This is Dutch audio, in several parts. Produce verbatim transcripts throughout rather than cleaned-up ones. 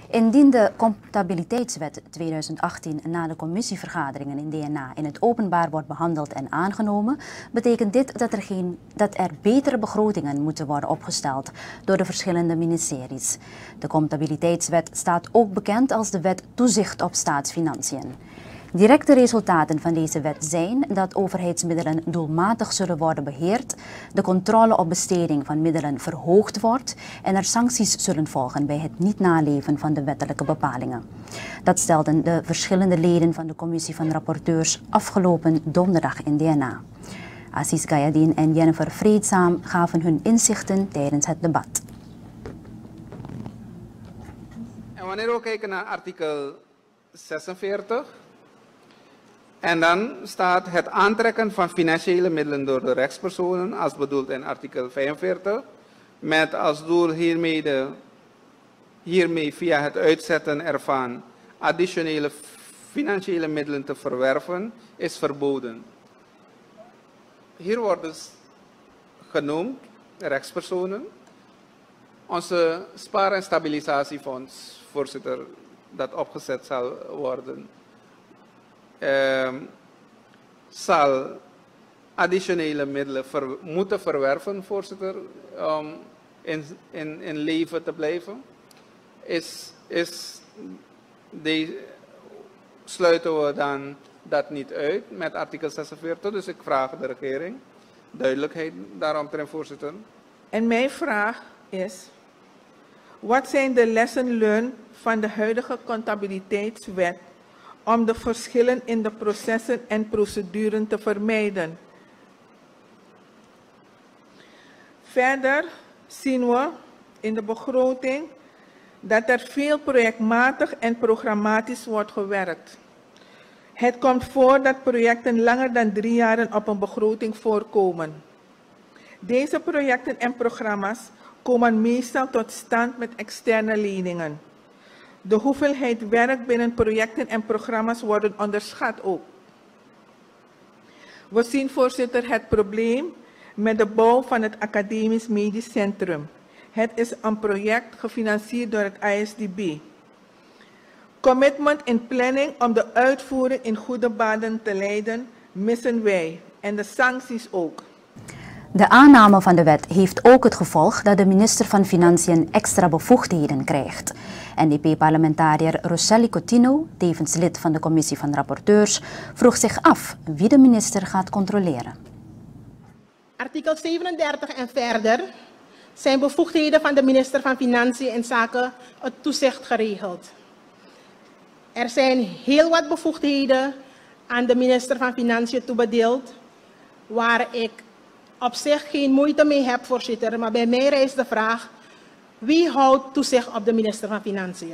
Indien de Comptabiliteitswet tweeduizend achttien na de commissievergaderingen in D N A in het openbaar wordt behandeld en aangenomen, betekent dit dat er, geen, dat er betere begrotingen moeten worden opgesteld door de verschillende ministeries. De Comptabiliteitswet staat ook bekend als de Wet Toezicht op Staatsfinanciën. Directe resultaten van deze wet zijn dat overheidsmiddelen doelmatig zullen worden beheerd, de controle op besteding van middelen verhoogd wordt en er sancties zullen volgen bij het niet naleven van de wettelijke bepalingen. Dat stelden de verschillende leden van de commissie van rapporteurs afgelopen donderdag in D N A. Aziz Gayadin en Jennifer Vreedzaam gaven hun inzichten tijdens het debat. En wanneer we kijken naar artikel zesenveertig, en dan staat het aantrekken van financiële middelen door de rechtspersonen, als bedoeld in artikel vijfenveertig, met als doel hiermee, de, hiermee via het uitzetten ervan additionele financiële middelen te verwerven, is verboden. Hier worden dus genoemd rechtspersonen. Onze spaar- en stabilisatiefonds, voorzitter, dat opgezet zal worden, Uh, zal additionele middelen ver, moeten verwerven, voorzitter, om in, in, in leven te blijven. Is, is de, sluiten we dan dat niet uit met artikel zesenveertig? Dus ik vraag de regering duidelijkheid daaromtrent, voorzitter. En mijn vraag is, wat zijn de lessen learned van de huidige comptabiliteitswet om de verschillen in de processen en procedures te vermijden? Verder zien we in de begroting dat er veel projectmatig en programmatisch wordt gewerkt. Het komt voor dat projecten langer dan drie jaar op een begroting voorkomen. Deze projecten en programma's komen meestal tot stand met externe leningen. De hoeveelheid werk binnen projecten en programma's worden onderschat ook. We zien, voorzitter, het probleem met de bouw van het Academisch Medisch Centrum. Het is een project gefinancierd door het I S D B. Commitment en planning om de uitvoering in goede banen te leiden missen wij en de sancties ook. De aanname van de wet heeft ook het gevolg dat de minister van Financiën extra bevoegdheden krijgt. N D P-parlementariër Rosselli Coutinho, tevens lid van de commissie van rapporteurs, vroeg zich af wie de minister gaat controleren. Artikel zevenendertig en verder zijn bevoegdheden van de minister van Financiën in zaken het toezicht geregeld. Er zijn heel wat bevoegdheden aan de minister van Financiën toebedeeld, waar ik op zich geen moeite mee heb, voorzitter, maar bij mij rijst de vraag: wie houdt toezicht op de minister van Financiën?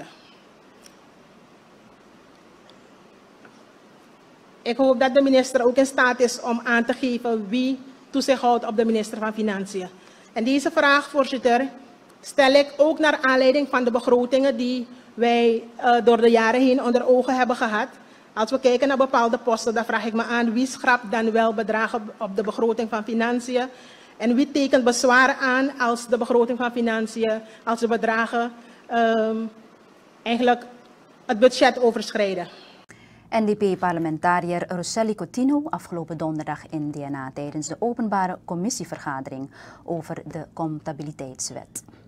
Ik hoop dat de minister ook in staat is om aan te geven wie toezicht houdt op de minister van Financiën. En deze vraag, voorzitter, stel ik ook naar aanleiding van de begrotingen die wij uh, door de jaren heen onder ogen hebben gehad. Als we kijken naar bepaalde posten, dan vraag ik me aan wie schrapt dan wel bedragen op de begroting van Financiën en wie tekent bezwaar aan als de begroting van Financiën, als de bedragen um, eigenlijk het budget overschrijden. N D P-parlementariër Rosselli Coutinho afgelopen donderdag in D N A tijdens de openbare commissievergadering over de Comptabiliteitswet.